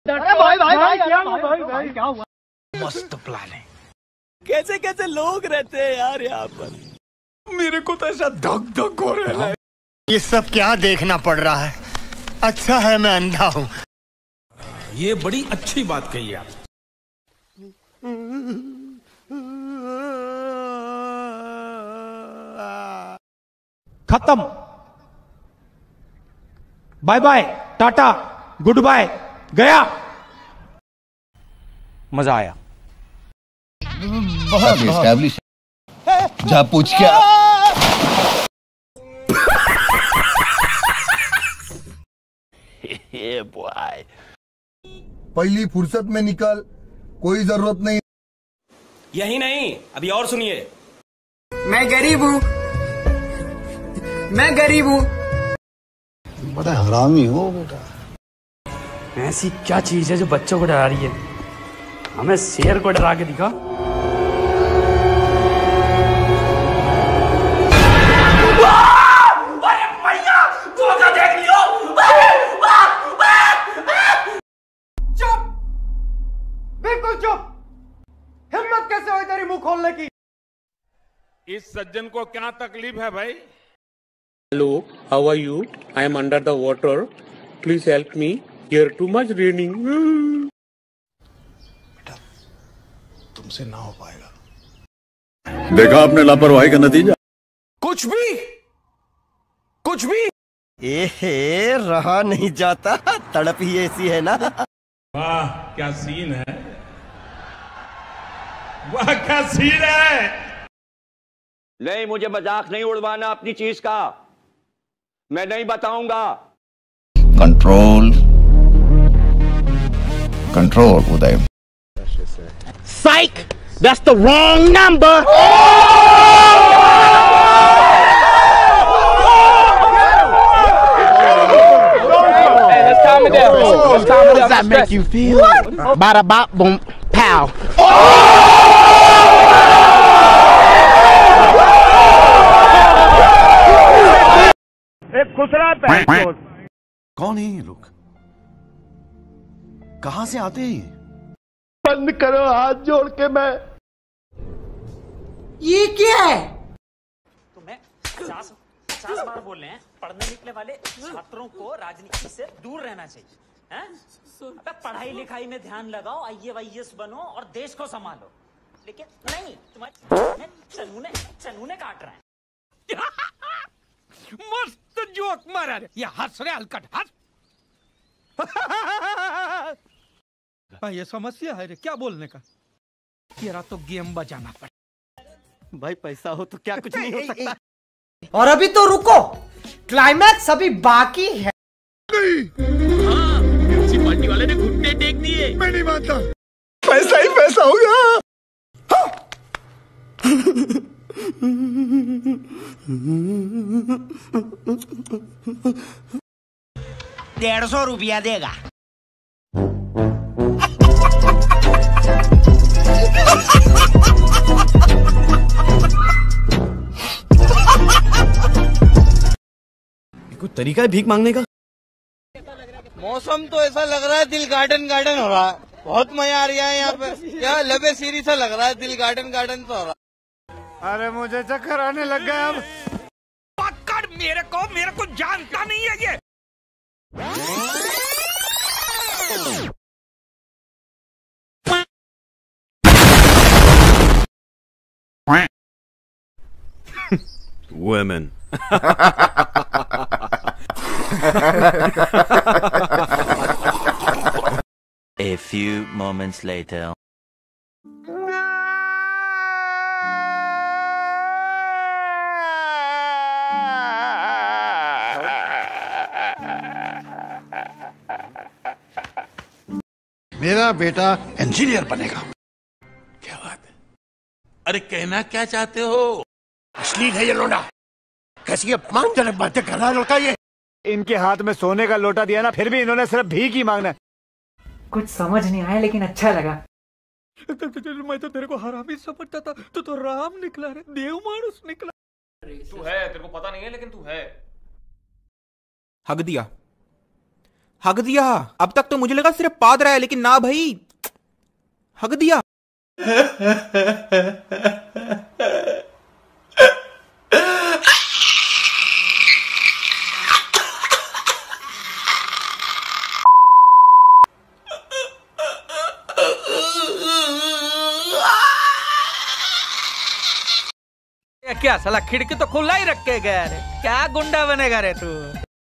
अरे भाई भाई भाई क्या हुआ? मस्त प्लान है। कैसे कैसे लोग रहते हैं यार यहाँ पर। मेरे को तो ऐसा धक धक हो रहा है। ये सब क्या देखना पड़ रहा है? अच्छा है मैं अंधा हूँ। ये बड़ी अच्छी बात कही आप। खत्म। Bye bye, tata, goodbye, गया। मजा आया। बहुत एस्टैब्लिश जा पूछ क्या। पहली फुर्सत में निकल, कोई जरूरत नहीं। यही नहीं, अभी और सुनिए। मैं गरीब हूँ, मैं गरीब हूँ। बड़ा हरामी हो बेटा। ऐसी क्या चीज है जो बच्चों को डरा रही है? हमें शेर को डरा के दिखा। चुप, बिल्कुल चुप। हिम्मत कैसे हुई तेरी मुंह खोलने की? इस सज्जन को क्या तकलीफ है भाई? Hello, how are you? I am under the water. Please help me. Here too much raining. बेटा, तुमसे ना हो पाएगा। देखा आपने लापरवाही का नतीजा। कुछ भी। एहे, रहा नहीं जाता, तड़प ही ऐसी है ना। वाह क्या सीन है, वाह क्या सीन है। नहीं, मुझे मजाक नहीं उड़वाना अपनी चीज का, मैं नहीं बताऊंगा। Control control Uday. Psych! That's the wrong number! How does that make you feel? Bada bop boom pow. कौन है ये लोग? कहां से आते हैं ये? बंद करो हाथ जोड़ के। मैं ये क्या है? तो मैं 50 बार बोल रहे हैं, पढ़ने निकले वाले छात्रों को राजनीति से दूर रहना चाहिए। हैं? अबे पढ़ाई लिखाई में ध्यान लगाओ, IAS बनो और देश को संभालो। लेकिन नहीं, तुम्हारे चनूने काट रहे हैं। मस्त जोक मारा रे। ये हंस रहे हलकट हंस। ये समस्या है रे, क्या बोलने का? तेरा तो गेम बजाना पड़े। भाई पैसा हो तो क्या कुछ नहीं हो सकता। और अभी तो रुको, क्लाइमैक्स अभी बाकी है। पार्टी वाले ने घुटने टेक दिए। मैं नहीं मानता। पैसा ही पैसा होगा। 150 रुपया देगा। कोई तरीका है भीख मांगने का? मौसम तो ऐसा लग रहा है दिल गार्डन गार्डन हो रहा है। बहुत मजा आ रहा है यहाँ पे। क्या लबे सीरी सा लग रहा है, दिल गार्डन गार्डन तो हो रहा है। अरे मुझे चक्कर आने लग गया अब। पकड़ मेरे को जानता नहीं है ये। Women. A few moments later. मेरा बेटा इंजीनियर बनेगा। क्या बात है? अरे कहना क्या चाहते हो? अश्लील है ये लोटा। कैसी अपमानजनक बातें कर रहा है लड़का ये। इनके हाथ में सोने का लोटा दिया ना, फिर भी इन्होंने सिर्फ भीख ही मांगना। कुछ समझ नहीं आया लेकिन अच्छा लगा। मैं तो तेरे को हरामी समझता था, तो राम निकला रे, देव मानुस निकला। तू है, तेरे को पता नहीं है लेकिन तू है। हक दिया, हक दिया। अब तक तो मुझे लगा सिर्फ पाद रहा है, लेकिन ना भाई, हक दिया। क्या साला खिड़की तो खुला ही रख के गया रे, क्या गुंडा बनेगा रे तू।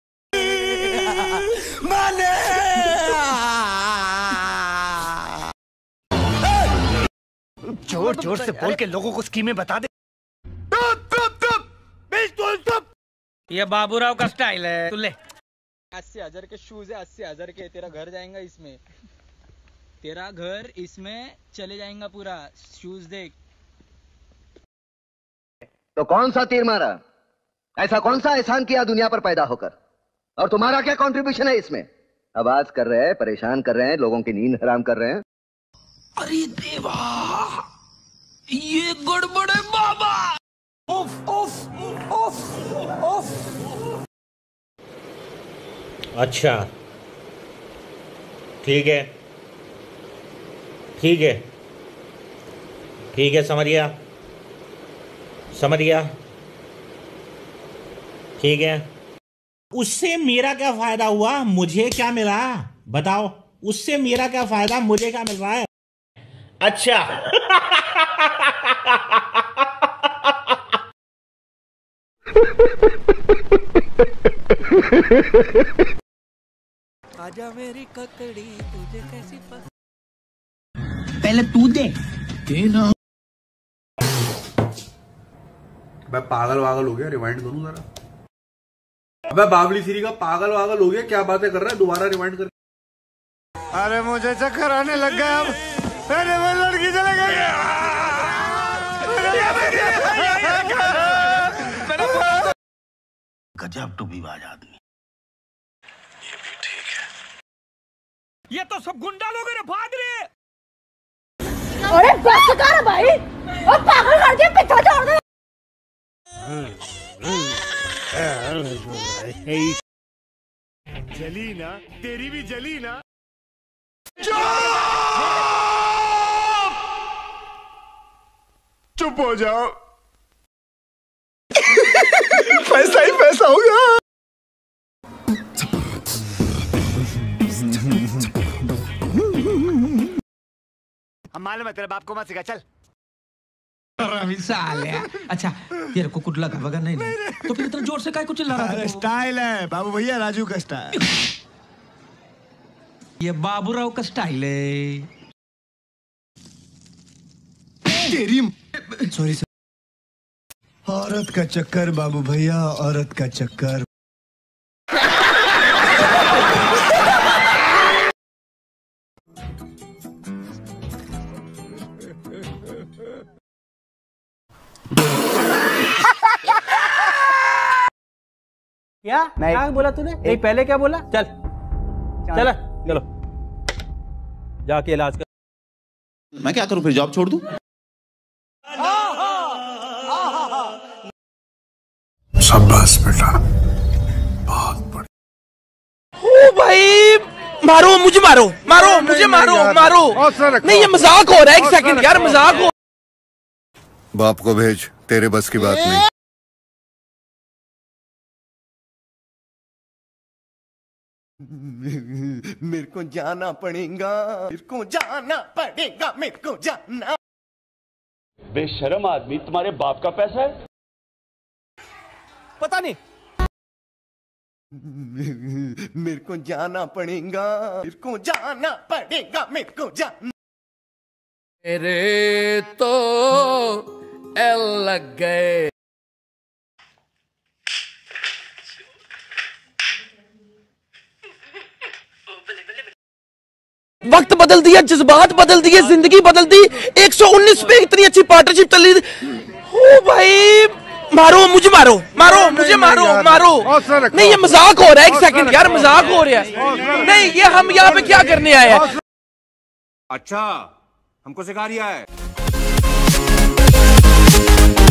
जोर जोर से बोल के लोगों को स्कीमें बता दे। ये बाबूराव का स्टाइल है। तू ले 80,000 के शूज है, 80,000 के। तेरा घर जाएगा इसमें, तेरा घर इसमें चले जाएगा पूरा। शूज देख। तो कौन सा तीर मारा? ऐसा कौन सा एहसान किया दुनिया पर पैदा होकर? और तुम्हारा क्या कंट्रीब्यूशन है इसमें? आवाज कर रहे हैं, परेशान कर रहे हैं, लोगों की नींद हराम कर रहे हैं। अरे देवा, ये गड़बड़ है बाबा। उफ उफ उफ उफ। अच्छा ठीक है, ठीक है, ठीक है, समझ गया, समझ गया, ठीक है। उससे मेरा क्या फायदा हुआ? मुझे क्या मिला बताओ? उससे मेरा क्या फायदा, मुझे क्या मिल रहा है? अच्छा आजा मेरी ककड़ी तुझे कैसी पसंद। पहले तू दे ना। अबे पागल वागल हो गया, रिवाइंड करूं जरा। अबे बाबली सीरी का पागल वागल हो गया, क्या बातें कर रहा है? दोबारा रिवाइंड कर। अरे मुझे चक्कर आने लग गया। अब अरे वो लड़की चले गई। गजब टूबीबाज आदमी। ये भी ठीक है। ये तो सब गुंडा लोग रे, भाग रहे। अरे बस कर भाई, और पागल कर दिया, पीछा छोड़ दे। जली ना, तेरी भी जली ना। चुप हो जाओ। पैसा ही पैसा हो गया। हम मालूम है तेरे बाप को मत सिखा, चल। अच्छा तेरे को कुछ लगा वगैरह नहीं, तो फिर इतना जोर से काय कुछ चिल्ला रहा था? स्टाइल है बाबू भैया, राजू का स्टाइल। ये बाबूराव का स्टाइल है। तेरी सॉरी सर। औरत का चक्कर बाबू भैया, औरत का चक्कर। क्या बोला तूने? नहीं पहले क्या बोला? चल चल चलो जाके इलाज कर। मैं क्या करूं फिर, जॉब छोड़ दूं? शाबाश बेटा, बहुत बढ़िया। ओ भाई, मारो मुझे, मारो मारो मुझे, मारो मारो। नहीं ये मजाक हो रहा है, एक सेकंड यार, मजाक हो। बाप को भेज, तेरे बस की बात नहीं। मेरे को जाना पड़ेगा, मेरे को जाना पड़ेगा, मेरे को जाना। बेशर्म आदमी, तुम्हारे बाप का पैसा है? पता नहीं। मेरे को जाना पड़ेगा, मेरे को जाना पड़ेगा, मेरे को जाना। मेरे तो एल लग गए। वक्त बदल दिया, जज्बात बदल दिए, जिंदगी बदल दी। 119 पे इतनी अच्छी पार्टनरशिप चल रही थी। ओ भाई, मारो मुझे, मारो मारो मुझे, मारो मारो। नहीं ये मजाक हो रहा है, एक सेकंड यार, मजाक हो रहा है। नहीं ये हम यहाँ पे क्या करने आए हैं? अच्छा हमको सिखा रिया है।